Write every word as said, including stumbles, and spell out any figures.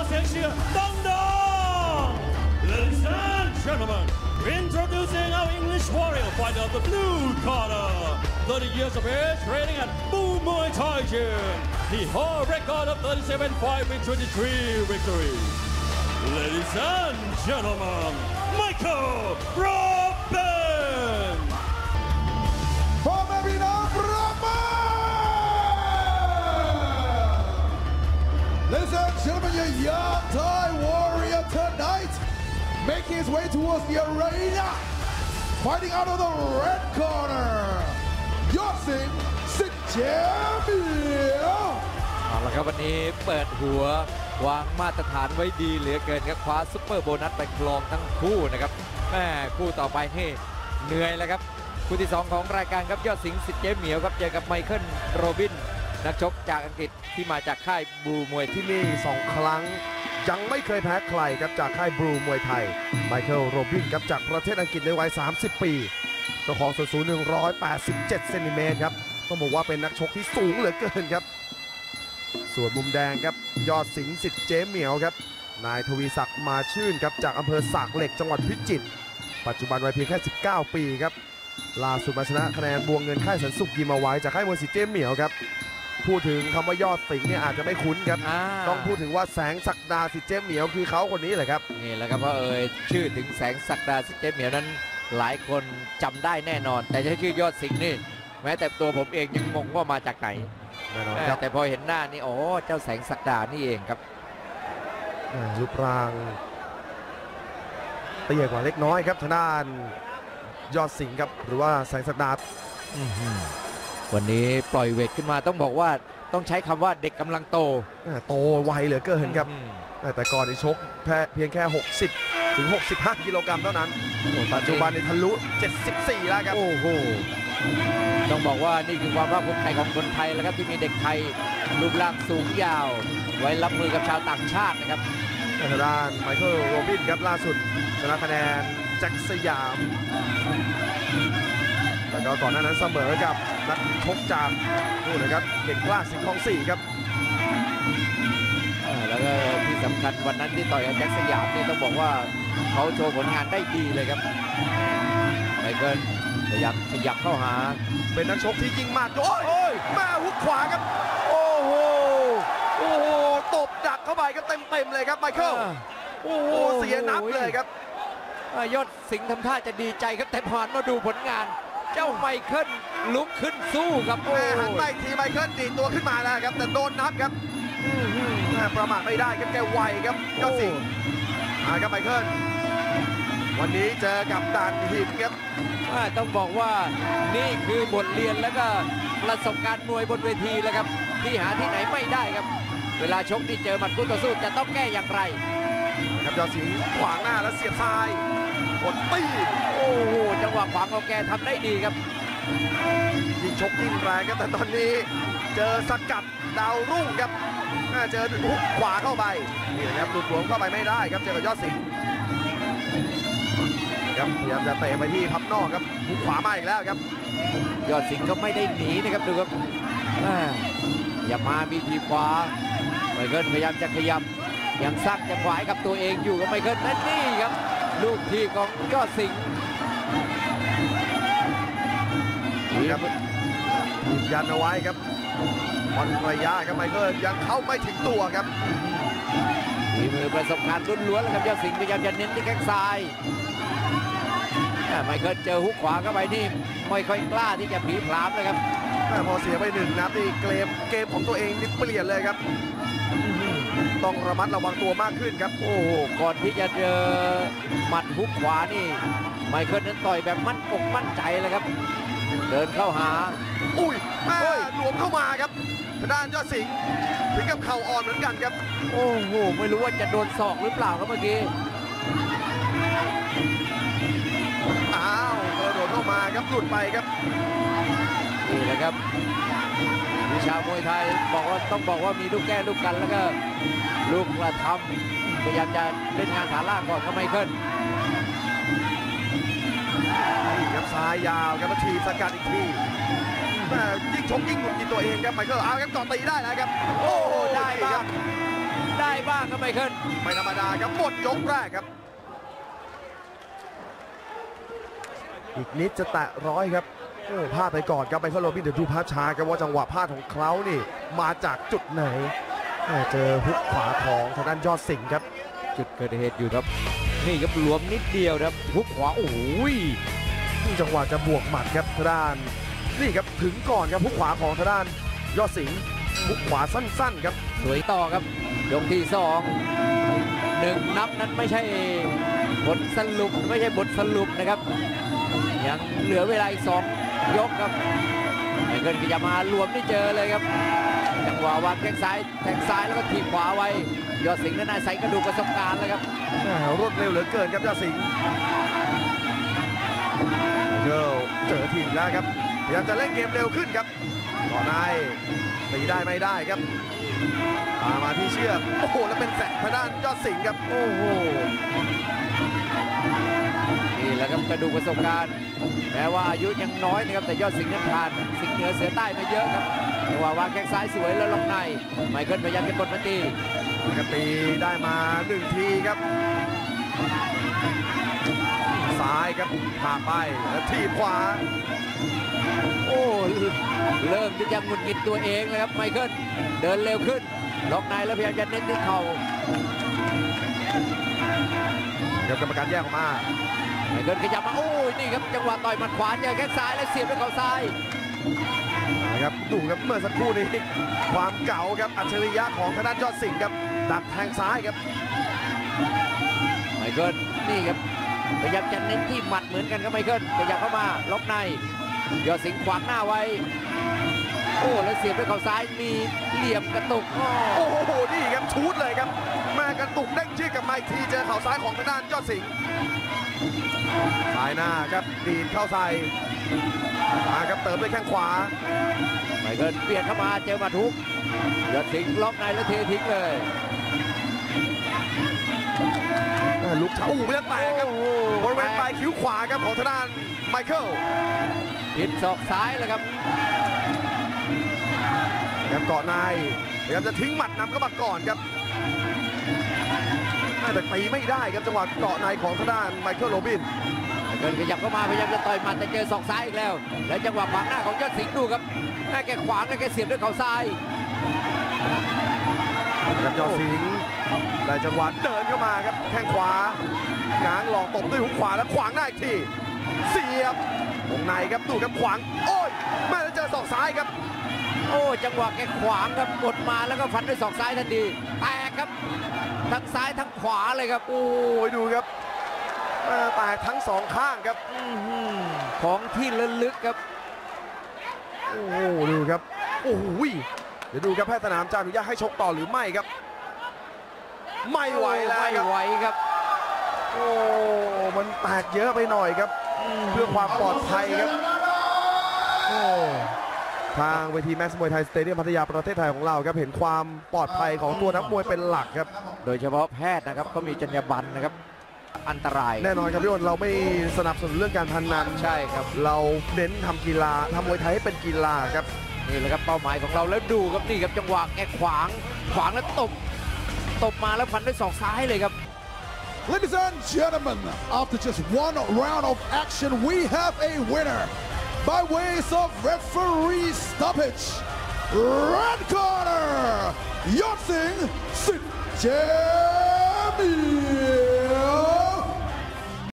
เสียงเชียร์ดังๆ Ladies and gentlemen, introducing our English warrior fighter of the blue corner, thirty years of age, training at Muay Thai Gym. He holds a record of thirty-seven fights with twenty-three victories. Ladies and gentlemen, Michael Robin. From Vietnam, Robin. Ladies and gentlemen, your young Thai warrior tonight, making his way towards the arena, fighting out of the red corner, ยอดสิงห์สิทธิ์เจเมียวเอาละครับวันนี้เปิดหัววางมาตรฐานไว้ดีเหลือเกินครับคว้าซุปเปอร์โบนัสไปครองทั้งคู่นะครับแม่คู่ต่อไปนี่เหนื่อยแล้วครับคู่ที่สองของรายการครับยอดสิงห์สิทธิ์เจเหมียวครับเจอกับไมเคิลโรบินนักชกจากอังกฤษที่มาจากค่ายบลูมวยที่นี่สองครั้งยังไม่เคยแพ้ใครครับจากค่ายบลูมวยไทยไมเคิลโรบินครับจากประเทศอังกฤษในวัยสามสิบปีเจ้าของส่วนสูงหนึ่งร้อยแปดสิบเจ็ดเซนติเมตรครับต้องบอกว่าเป็นนักชกที่สูงเหลือเกินครับส่วนมุมแดงครับยอดสิงห์สิทธิ์เจเหมียวครับนายทวีศักดิ์มาชื่นครับจากอำเภอสากเหล็กจังหวัดพิจิตรปัจจุบันวัยเพียงแค่สิบเก้าปีครับล่าสุดมาชนะคะแนนบวงเงินค่ายสันสุขยิมเอาไว้จากค่ายมวยสิทธิ์เจเหมียวครับพูดถึงคำว่ายอดสิงห์เนี่ยอาจจะไม่คุ้นครับต้องพูดถึงว่าแสงศักดาสิทธิ์เจเหมียวคือเขาคนนี้แหละครับนี่แหละครับเพราะเอ่ยชื่อถึงแสงศักดาสิทธิ์เจเหมียวนั้นหลายคนจำได้แน่นอนแต่ใช้ชื่อยอดสิงห์นี่แม้แต่ตัวผมเองยังงงว่ามาจากไหนแต่พอเห็นหน้านี่โอ้เจ้าแสงศักดานี่เองครับรูปร่างเตี้ยกว่าเล็กน้อยครับทางด้านยอดสิงห์ครับหรือว่าแสงศักดาวันนี้ปล่อยเวทขึ้นมาต้องบอกว่าต้องใช้คำว่าเด็กกำลังโตโตไวเหลือเกินครับแต่ก่อนที่ชกแพ้เพียงแค่หกสิบถึงหกสิบห้ากิโลกรัมเท่านั้นปัจจุบันในทะลุเจ็ดสิบสี่แล้วครับโอ้โหต้องบอกว่านี่คือความภาคภูมิใจของคนไทยแล้วครับที่มีเด็กไทยรูปร่างสูงยาวไว้รับมือกับชาวต่างชาตินะครับทางด้านไมเคิลโรบินครับล่าสุดชนะคะแนนแจ็คสยามแล้วก็ก่อนหน้านั้นเสมอกับนักชกจากนู่นนะครับเก่งกล้าสิงห์ทองสี่ครับแล้วก็ที่สำคัญวันนั้นที่ต่อยกับแจ็คสยามนี่ต้องบอกว่าเขาโชว์ผลงานได้ดีเลยครับไมเคิลพยายามขยับเข้าหาเป็นนักชกที่ยิงมากโอ้ยมาหุกขวาครับโอ้โหโอ้โหตบดักเข้าไปครับเต็มๆเลยครับไมเคิลโอ้โหเสียนับเลยครับยอดสิงห์ทำท่าจะดีใจครับแต่ผ่านมาดูผลงานเจ้าไมเคิลลุกขึ้นสู้ครับแม่หันไปทีไมเคิลดีดตัวขึ้นมาแล้วครับแต่โดนนับครับประมาทไม่ได้ครับแกไวครับยอดสิงห์มาครับไมเคิลวันนี้เจอกับด่านหินครับต้องบอกว่านี่คือบทเรียนแล้วก็ประสบการณ์มวยบนเวทีแล้วครับที่หาที่ไหนไม่ได้ครับเวลาชกที่เจอหมัดคู่ต่อสู้จะต้องแก้อย่างไรครับยอดสิงห์ขวางหน้าแล้วเสียบซ้ายกดตีโอ้โหจังหวะขวางของแกทำได้ดีครับยิ่งชกยิ่งแรงครับแต่ตอนนี้เจอสกัดดาวรุ่งครับเจอหุกขวาเข้าไปนี่นะครับหลุดหลวมเข้าไปไม่ได้ครับเจอกับยอดสิงห์ครับพยายามจะเตะไปที่พับนอกครับหุกขวามาอีกแล้วครับยอดสิงห์ก็ไม่ได้หนีนะครับดูครับอย่ามามีทีขวาไมเคิลพยายามจะขยับยังซักจะขวายกับตัวเองอยู่กับไมเคิลนั่นนี่ครับลูกทีของยอดสิงห์นี่ครับยืนยันเอาไว้ครับบอลระยะครับไมเคิลยังเข้าไม่ถึงตัวครับมีมือประสบการณ์ล้วนๆแล้วครับยอดสิงห์พยายามจะเน้นที่แข้งซ้ายไมเคิลเจอฮุกขวาเข้าไปนี่ไม่ค่อยกล้าที่จะผีผลามเลยครับพอเสียไปหนึ่งนัดนี่เกมเกมของตัวเองนี่เปลี่ยนเลยครับต้องระมัดระวังตัวมากขึ้นครับโอ้โหก่อนที่จะเจอหมัดฮุกขวานี่ไมเคิลนั้นต่อยแบบมั่นอกมั่นใจเลยครับเดินเข้าหาอุ้ยแม่หลวมเข้ามาครับทางด้านยอดสิงห์ถึงกับเข่าอ่อนเหมือนกันครับโอ้โหไม่รู้ว่าจะโดนศอกหรือเปล่าครับเมื่อกี้อ้าวกระโดดเข้ามาครับหลุดไปครับนี่แหละครับวิชามวยไทยบอกว่าต้องบอกว่ามีลูกแก้ลูกกันแล้วก็ลูกกระทำพยายามจะเล่นงานฐานล่างก่อนก็ไม่ขึ้นนี่ครับซ้ายยาวครับมาทีสกัดอีกทียิ่งชกยิ่งหงุดหงิดตัวเองครับไมเคิลเอาครับก่อนตีได้แล้วครับโอ้ได้บ้างได้บ้างครับไมเคิลไม่ธรรมดาครับหมดยกแรกครับอีกนิดจะแตะร้อยครับโอ้พลาดไปก่อนครับไมเคิลโรบินเดี๋ยวดูภาพช้าครับว่าจังหวะพลาดของเขานี่มาจากจุดไหนเจอฮุกขวาของทางด้านยอดสิงห์ครับจุดเกิดเหตุอยู่ครับนี่ครับหลวมนิดเดียวครับฮุกขวาโอ้ยจังหวะจะบวกหมัดครับทางด้านนี่ครับถึงก่อนครับฮุกขวาของทางด้านยอดสิงห์ฮุกขวาสั้นๆครับสวยต่อครับยกที่สองหนึ่งนับนั้นไม่ใช่บทสรุปไม่ใช่บทสรุปนะครับยังเหลือเวลาอีกสองยกครับไมเคิลก็จะมารวมได้เจอเลยครับจังหวะวางแข้งซ้ายแทงซ้ายแล้วก็ถีบขวาไว้ยอดสิงห์นั้นนายใส่กระดูกประสบการณ์เลยครับรวดเร็วเหลือเกินครับยอดสิงห์เจอทีมแล้วครับพยายามจะเล่นเกมเร็วขึ้นครับต่อในตีได้ไม่ได้ครับตามมาที่เชือกโอ้โหแล้วเป็นแสงทางด้านยอดสิงห์ครับโอ้โหนี่แหละครับกระดูกประสบการณ์แม้ว่าอายุยังน้อยนะครับแต่ยอดสิงห์นั้นผ่านสิงห์เหนือเสือใต้มาเยอะครับแต่ว่าวางแข้งซ้ายสวยแล้วลงในไมเคิลพยายามจะกดมาตีกตีได้มาหนึ่งทีครับซ้ายครับพาไปแล้วทีขวาโอ้เริ่มที่จะหงุดหงิดตัวเองเลยครับไมเคิลเดินเร็วขึ้นล็อกในแล้วพยายามจะเน้นที่เข่าเดี๋ยวกรรมการแยกออกมาไมเคิลขยับมาโอ้ยนี่ครับจังหวะต่อยหมัดขวาเจอแข้งซ้ายแล้วเสียบด้วยเข่าซ้ายนะครับดูครับเมื่อสักครู่นี้ความเก่าครับอัจฉริยะของทางด้านยอดสิงห์ครับดักแทงซ้ายครับไมเคิลนี่ครับพยายามจะเน้นที่หมัดเหมือนกันครับไมเคิลขยับเข้ามาล็อกในยอดสิงห์ขวางหน้าไว้โอ้แล้วเสียบด้วยเข่าซ้ายมีเหลี่ยมกระตุกโอ้โหนี่ครับชูดเลยครับมากระตุกเด้งชื่อกับไมค์ทีเจอเข่าซ้ายของทางด้านยอดสิงห์ซ้ายหน้าครับดีดเข้าใส่มาครับเติมด้วยแข้งขวาไมเคิลเปลี่ยนเข้ามาเจอมาทุกยอดสิงห์ล็อกในแล้วเททิ้งเลยลูกเท้าอู่ไม่ได้แตกครับบริเวณปลายคิ้วขวาครับของทางด้านไมเคิลผิดศอกซ้ายเลยครับครับเกาะในพยายามจะทิ้งหมัดนำเข้ามาก่อนครับแต่ตีไม่ได้ครับจังหวะเกาะในของทางด้านไมเคิลโรบินไมเคิลขยับเข้ามาพยายามจะต่อยหมัดแต่เจอศอกซ้ายอีกแล้วแล้วจังหวะขวางหน้าของยอดสิงห์ดูครับแม่แกขวางแล้วแกเสียบด้วยเข่าซ้ายครับยอดสิงห์ได้จังหวะเดินเข้ามาครับแข้งขวาง้างหลอกตบด้วยหุกขวาแล้วขวางหน้าอีกทีเสียบวงในครับดูครับขวางโอ้ยแม่แล้วเจอศอกซ้ายครับโอ้จังหวะแกขวางครับกดมาแล้วก็ฟันด้วยศอกซ้ายทันทีแตกครับทั้งซ้ายทั้งขวาเลยครับโอ้ยดูครับแตกทั้งสองข้างครับของที่ระลึกครับโอ้ดูครับโอ้โหเดี๋ยวดูครับแพทย์สนามจะอนุญาตให้ชกต่อหรือไม่ครับไม่ไหวแล้วไม่ไหวครับโอ้มันแตกเยอะไปหน่อยครับเพื่อความปลอดภัยครับโอ้ทางเวทีแม็กซ์มวยไทยสเตเดียมพัทยาประเทศไทยของเราครับเห็นความปลอดภัยของตัวนักมวยเป็นหลักครับโดยเฉพาะแพทย์นะครับก็มีจรรยาบรรณนะครับอันตรายแน่นอนครับพี่อ้นเราไม่สนับสนุนเรื่องการพนันใช่ครับเราเน้นทำกีฬาทำมวยไทยให้เป็นกีฬาครับนี่แหละครับเป้าหมายของเราแล้วดูครับนี่ครับจังหวะแกขวางขวางแล้วตบตบมาแล้วฟันด้วยศอกซ้ายเลยครับ Ladies and gentlemen, after just one round of action, we have a winner by ways of referee stoppage. Red corner, Yot Singh, Sit Jae